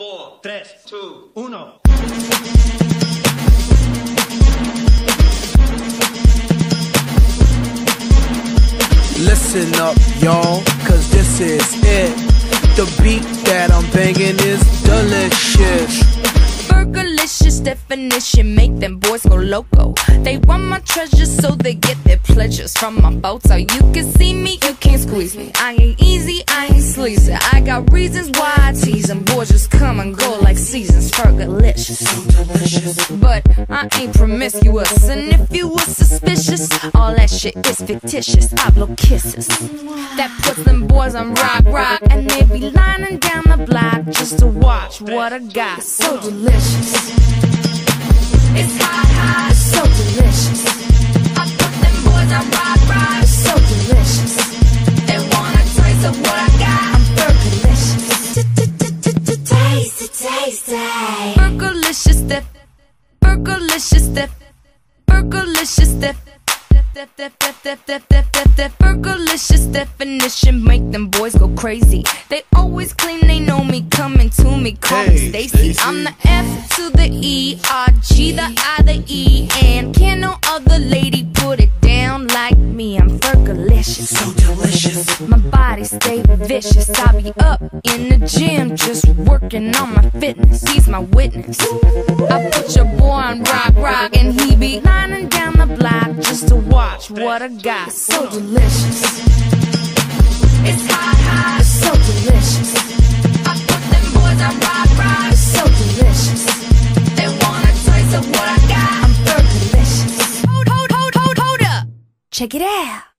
4, 3, 2, 1. Listen up, y'all, cause this is it. The beat that I'm banging is delicious. Burgerlicious definition, make them boys go loco. They want my treasures so they get their pleasures from my photo. You can see me, you can't squeeze me. I ain't easy, I ain't sleazy. I got reasons why I tease them. Boys just come and go like seasons. Burgerlicious, so delicious. But I ain't promiscuous, and if you were suspicious, all that shit is fictitious. I blow kisses that puts them boys on rock, and they be lining down the block just to watch what I got. So delicious. It's hot, it's so delicious. I put them boys on rock, it's so delicious. They want a taste of what I got. I'm burgerlicious. Tasty. Burgerlicious dip. Burgerlicious dip. Burgerlicious dip. Burgerlicious definition, make them boys go crazy. They always claim they know me, coming to me, call me Stacy. I'm the F to the E, R, G, the I, the E, and can no other lady put it down like me. I'm Burgerlicious, so delicious. My body stay vicious. I be up in the gym, just working on my fitness. He's my witness. I put your boy on rock, and he be lining down the block just to watch what I got. So delicious. It's hot, it's so delicious. I put them boys on rock, it's so delicious. They want a taste of what I got. I'm Burgerlicious. Hold up. Check it out.